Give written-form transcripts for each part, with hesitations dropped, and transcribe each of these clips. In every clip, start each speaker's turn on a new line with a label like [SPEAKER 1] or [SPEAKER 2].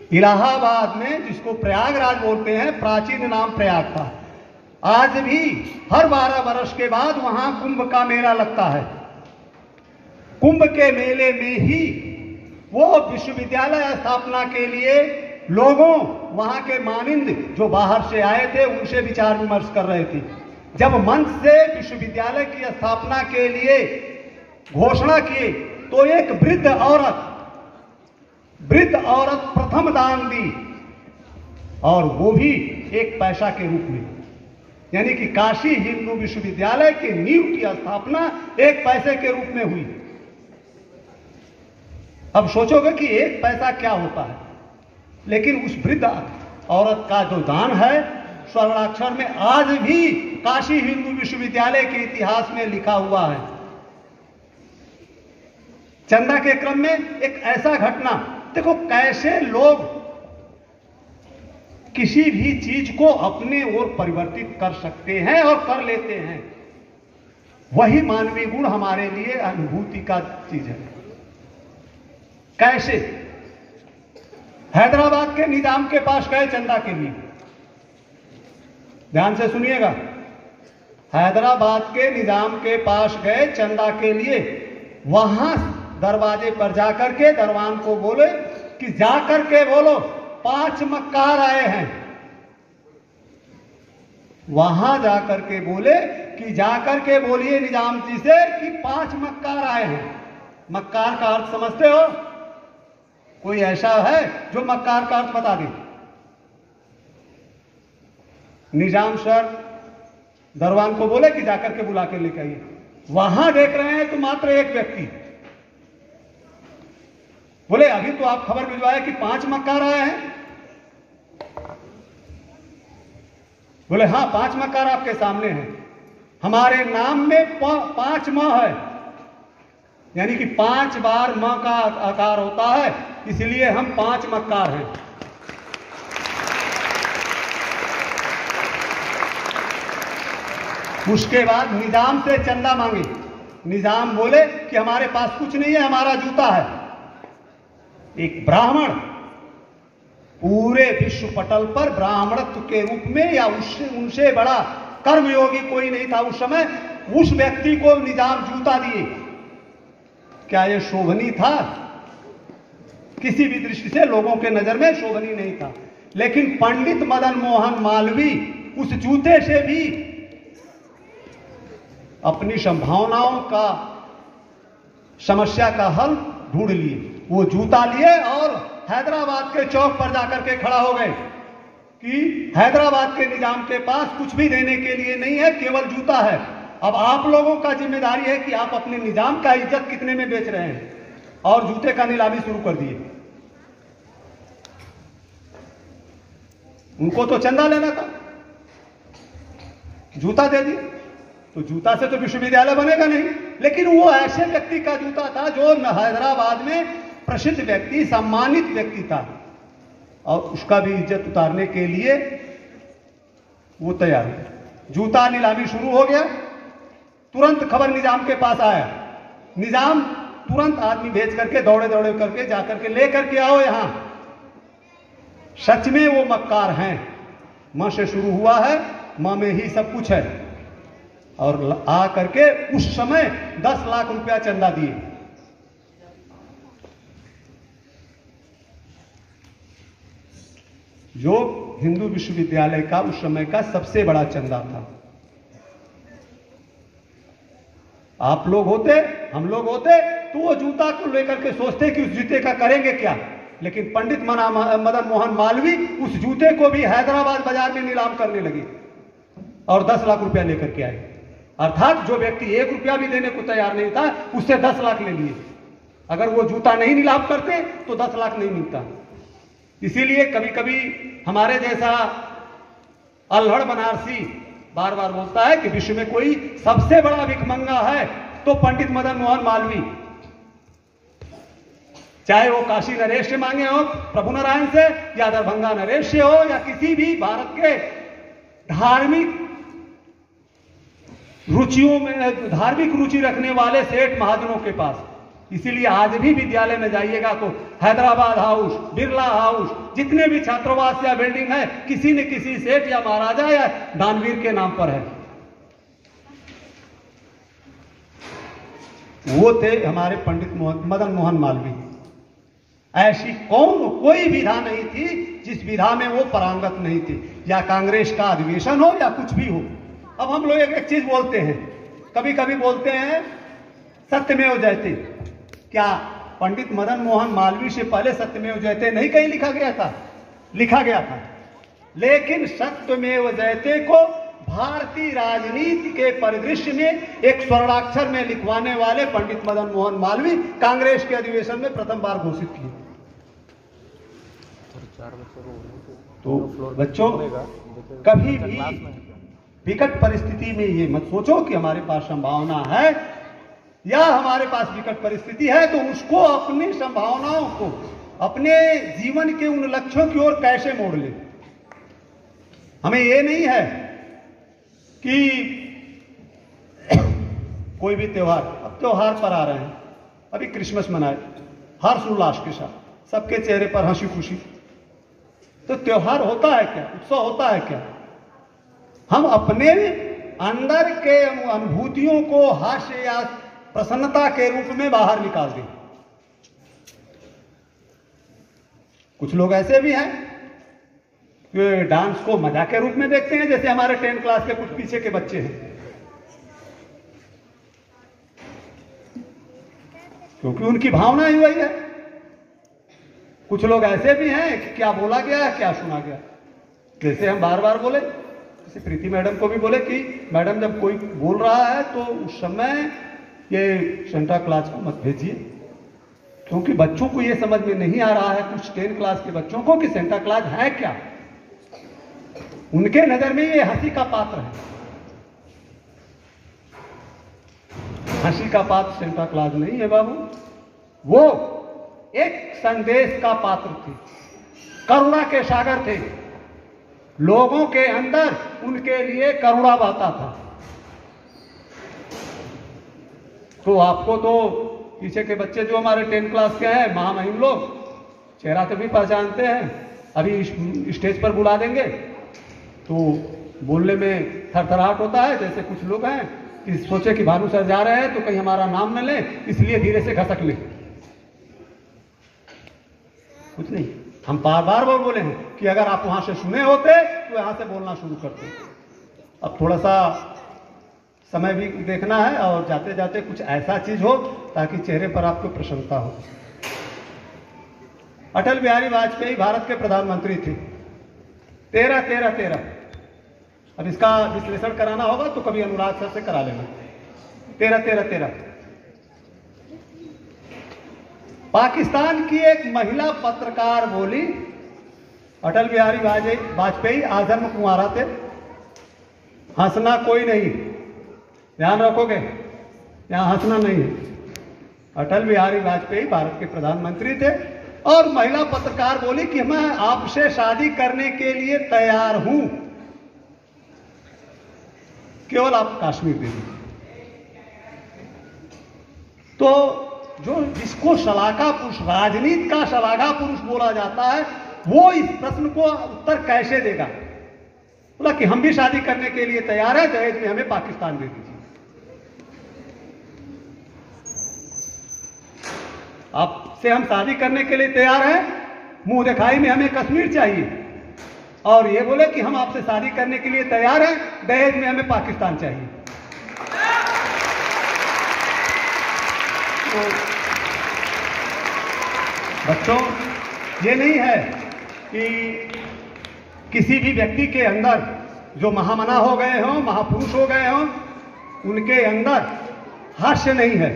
[SPEAKER 1] इलाहाबाद में, जिसको प्रयागराज बोलते हैं, प्राचीन नाम प्रयाग था, आज भी हर 12 वर्ष के बाद वहां कुंभ का मेला लगता है। कुंभ के मेले में ही वो विश्वविद्यालय स्थापना के लिए लोगों, वहां के मानिंद जो बाहर से आए थे, उनसे विचार विमर्श कर रहे थे। जब मंच से विश्वविद्यालय की स्थापना के लिए घोषणा किए तो एक वृद्ध औरत प्रथम दान दी, और वो भी 1 पैसा के रूप में। यानी कि काशी हिंदू विश्वविद्यालय की नींव की स्थापना 1 पैसे के रूप में हुई। अब सोचोगे कि 1 पैसा क्या होता है, लेकिन उस वृद्ध औरत का जो दान है, स्वर्णाक्षर में आज भी काशी हिंदू विश्वविद्यालय के इतिहास में लिखा हुआ है। चंदा के क्रम में एक ऐसा घटना, देखो कैसे लोग किसी भी चीज को अपने ओर परिवर्तित कर सकते हैं और कर लेते हैं। वही मानवीय गुण हमारे लिए अनुभूति का चीज है। कैसे? हैदराबाद के निजाम के पास गए चंदा के लिए, ध्यान से सुनिएगा। हैदराबाद के निजाम के पास गए चंदा के लिए, वहां दरवाजे पर जाकर के दरवान को बोले कि जाकर के बोलो 5 मक्कार आए हैं। वहां जाकर के बोले कि जाकर के बोलिए निजाम जी से कि 5 मक्कार आए हैं। मक्कार का अर्थ समझते हो? कोई ऐसा है जो मक्कार का अर्थ बता दे? निजाम सर दरवान को बोले कि जाकर के बुला के लेकर आइए। वहां देख रहे हैं तो मात्र एक व्यक्ति बोले, अभी तो आप खबर भिजवाए कि 5 मक्कार आए हैं। बोले हाँ, 5 मक्कार आपके सामने हैं। हमारे नाम में 5 म है, यानी कि 5 बार म का आकार होता है, इसलिए हम 5 मक्कार हैं। उसके बाद निजाम से चंदा मांगे। निजाम बोले कि हमारे पास कुछ नहीं है, हमारा जूता है। एक ब्राह्मण, पूरे विश्व पटल पर ब्राह्मणत्व के रूप में या उनसे बड़ा कर्मयोगी कोई नहीं था उस समय, उस व्यक्ति को निजाम जूता दिए। क्या यह शोभनीय था? किसी भी दृष्टि से लोगों के नजर में शोभनीय नहीं था। लेकिन पंडित मदन मोहन मालवीय उस जूते से भी अपनी संभावनाओं का, समस्या का हल ढूंढ लिए। वो जूता लिए और हैदराबाद के चौक पर जाकर के खड़ा हो गए कि हैदराबाद के निजाम के पास कुछ भी देने के लिए नहीं है, केवल जूता है। अब आप लोगों का जिम्मेदारी है कि आप अपने निजाम का इज्जत कितने में बेच रहे हैं, और जूते का नीलामी शुरू कर दिए। उनको तो चंदा लेना था, जूता दे दिए, तो जूता से तो विश्वविद्यालय बनेगा नहीं। लेकिन वो ऐसे व्यक्ति का जूता था जो हैदराबाद में प्रसिद्ध व्यक्ति, सम्मानित व्यक्ति था, और उसका भी इज्जत उतारने के लिए वो तैयार हो। जूता नीलामी शुरू हो गया। तुरंत खबर निजाम के पास आया। निजाम तुरंत आदमी भेज करके दौड़े दौड़े करके जाकर के ले करके आओ यहां। सच में वो मक्कार हैं। मां से शुरू हुआ है, मां में ही सब कुछ है। और आ करके उस समय 10 लाख रुपया चंदा दिए। जो हिंदू विश्वविद्यालय का उस समय का सबसे बड़ा चंदा था। आप लोग होते, हम लोग होते, तो वो जूता को लेकर के सोचते कि उस जूते का करेंगे क्या। लेकिन पंडित मदन मोहन मालवीय उस जूते को भी हैदराबाद बाजार में नीलाम करने लगे और 10 लाख रुपया लेकर के आए। अर्थात जो व्यक्ति 1 रुपया भी देने को तैयार नहीं था, उससे 10 लाख ले लिए। अगर वो जूता नहीं नीलाम करते तो 10 लाख नहीं मिलता। इसीलिए कभी कभी हमारे जैसा अल्हड़ बनारसी बार बार बोलता है कि विश्व में कोई सबसे बड़ा भिखमंगा है तो पंडित मदन मोहन मालवीय। चाहे वो काशी नरेश से मांगे हो, प्रभु नारायण से, या दरभंगा नरेश से हो, या किसी भी भारत के धार्मिक रुचियों में, धार्मिक रुचि रखने वाले सेठ महाजनों के पास, इसीलिए आज भी विद्यालय में जाइएगा तो हैदराबाद हाउस, बिरला हाउस, जितने भी छात्रावास या बिल्डिंग है, किसी न किसी सेठ या महाराजा या दानवीर के नाम पर है। वो थे हमारे पंडित मदन मोहन मालवीय। ऐसी कोई विधा नहीं थी जिस विधा में वो पारंगत नहीं थे, या कांग्रेस का अधिवेशन हो या कुछ भी हो। अब हम लोग एक चीज बोलते हैं, कभी कभी बोलते हैं सत्यमेव जयते। क्या पंडित मदन मोहन मालवीय से पहले सत्यमेव जयते नहीं कहीं लिखा गया था? लिखा गया था, लेकिन सत्यमेव जयते को भारतीय राजनीति के परिदृश्य में एक स्वर्णाक्षर में लिखवाने वाले पंडित मदन मोहन मालवीय कांग्रेस के अधिवेशन में प्रथम बार घोषित किए। तो बच्चों, कभी भी विकट परिस्थिति में ये मत सोचो कि हमारे पास संभावना है या हमारे पास विकट परिस्थिति है तो उसको, अपनी संभावनाओं को, अपने जीवन के उन लक्ष्यों की ओर कैसे मोड़ ले। हमें ये नहीं है कि कोई भी त्योहार, अब त्योहार पर आ रहे हैं, अभी क्रिसमस मनाए हर्ष उल्लास के साथ, सबके चेहरे पर हंसी खुशी, तो त्योहार होता है क्या? उत्सव होता है क्या? हम अपने अंदर के अनुभूतियों को हास्य या प्रसन्नता के रूप में बाहर निकाल दें। कुछ लोग ऐसे भी हैं कि डांस को मजाक के रूप में देखते हैं, जैसे हमारे 10 क्लास के कुछ पीछे के बच्चे हैं, क्योंकि उनकी भावना ही वही है। कुछ लोग ऐसे भी हैं कि क्या बोला गया है, क्या सुना गया। जैसे हम बार बार बोले, जैसे प्रीति मैडम को भी बोले कि मैडम जब कोई बोल रहा है तो उस समय ये सेंटा क्लास को मत भेजिए, क्योंकि बच्चों को ये समझ में नहीं आ रहा है, कुछ 10 क्लास के बच्चों को, कि सेंटा क्लास है क्या। उनके नजर में ये हंसी का पात्र है। हंसी का पात्र सेंटा क्लास नहीं है बाबू, वो एक संदेश का पात्र थे, करुणा के सागर थे। लोगों के अंदर उनके लिए करुणा बहता था। तो आपको तो पीछे के बच्चे जो हमारे 10 क्लास के हैं, महामहिम लोग, चेहरा तो भी पहचानते हैं। अभी स्टेज पर बुला देंगे तो बोलने में थरथराहट होता है। जैसे कुछ लोग हैं कि सोचे कि भानु सर जा रहे हैं तो कहीं हमारा नाम न ले, इसलिए धीरे से खसक ले। कुछ नहीं, हम बार बार बोले हैं कि अगर आप वहां से सुने होते तो यहां से बोलना शुरू करते। अब थोड़ा सा समय भी देखना है और जाते जाते कुछ ऐसा चीज हो ताकि चेहरे पर आपको प्रसन्नता हो। अटल बिहारी वाजपेयी भारत के प्रधानमंत्री थे। 13-13-13। अब इसका विश्लेषण कराना होगा तो कभी अनुराग सर से करा लेना। 13-13-13। पाकिस्तान की एक महिला पत्रकार बोली, अटल बिहारी वाजपेयी आजन्म कुंवारा थे, हंसना कोई नहीं, ध्यान रखोगे, यहां हंसना नहीं है। अटल बिहारी वाजपेयी भारत के प्रधानमंत्री थे और महिला पत्रकार बोली कि मैं आपसे शादी करने के लिए तैयार हूं, केवल आप कश्मीर दे दीजिए। तो जो जिसको शलाका पुरुष, राजनीति का शलाघा पुरुष बोला जाता है, वो इस प्रश्न को उत्तर कैसे देगा? बोला कि हम भी शादी करने के लिए तैयार है, दहेज में हमें पाकिस्तान दे दीजिए। आपसे हम शादी करने के लिए तैयार हैं, मुंह दिखाई में हमें कश्मीर चाहिए, और ये बोले कि हम आपसे शादी करने के लिए तैयार हैं, दहेज में हमें पाकिस्तान चाहिए। तो बच्चों, ये नहीं है कि किसी भी व्यक्ति के अंदर जो महामना हो गए हों, महापुरुष हो गए हों, उनके अंदर हास्य नहीं है।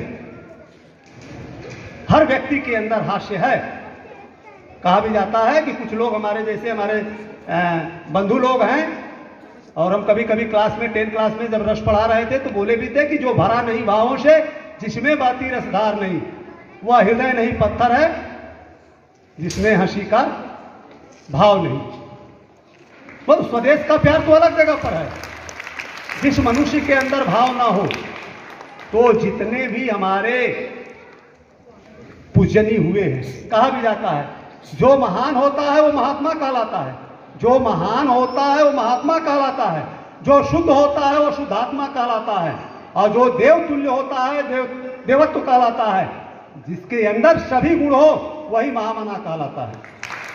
[SPEAKER 1] हर व्यक्ति के अंदर हास्य है। कहा भी जाता है कि कुछ लोग हमारे जैसे, हमारे बंधु लोग हैं, और हम कभी कभी क्लास में 10 क्लास में जब रस पढ़ा रहे थे तो बोले भी थे कि जो भरा नहीं भावों से, जिसमें बाती रसधार नहीं, वह हृदय नहीं पत्थर है, जिसमें हंसी का भाव नहीं। वो स्वदेश का प्यार तो अलग जगह पर है। जिस मनुष्य के अंदर भाव ना हो, तो जितने भी हमारे पूजनीय हुए हैं। कहा भी जाता है जो महान होता है वो महात्मा कहलाता है, जो महान होता है वो महात्मा कहलाता है, जो शुद्ध होता है वो शुद्धात्मा कहलाता है, और जो देवतुल्य होता है देवत्व कहलाता है। जिसके अंदर सभी गुण हो वही महामना कहलाता है।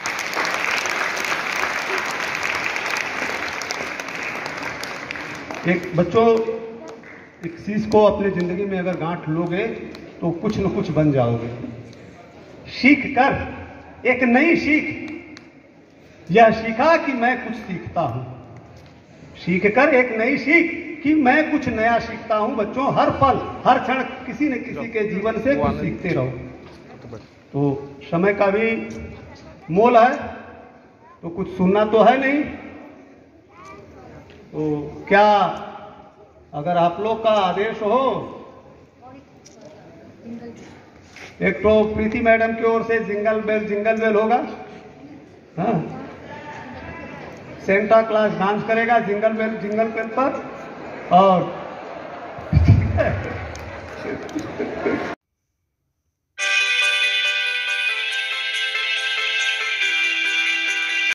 [SPEAKER 1] एक बच्चों, एक चीज को अपनी जिंदगी में अगर गांठ लोगे तो कुछ न कुछ बन जाओगे। सीख कर एक नई सीख, यह सीखा कि मैं कुछ सीखता हूं। सीख कर एक नई सीख कि मैं कुछ नया सीखता हूं। बच्चों, हर पल हर क्षण किसी न किसी के जीवन से कुछ सीखते रहो। तो समय का भी मोल है, तो कुछ सुनना तो है नहीं। तो क्या अगर आप लोग का आदेश हो, एक तो प्रीति मैडम की ओर से जिंगल बेल होगा। हाँ, सेंटा क्लास डांस करेगा जिंगल बेल पर। और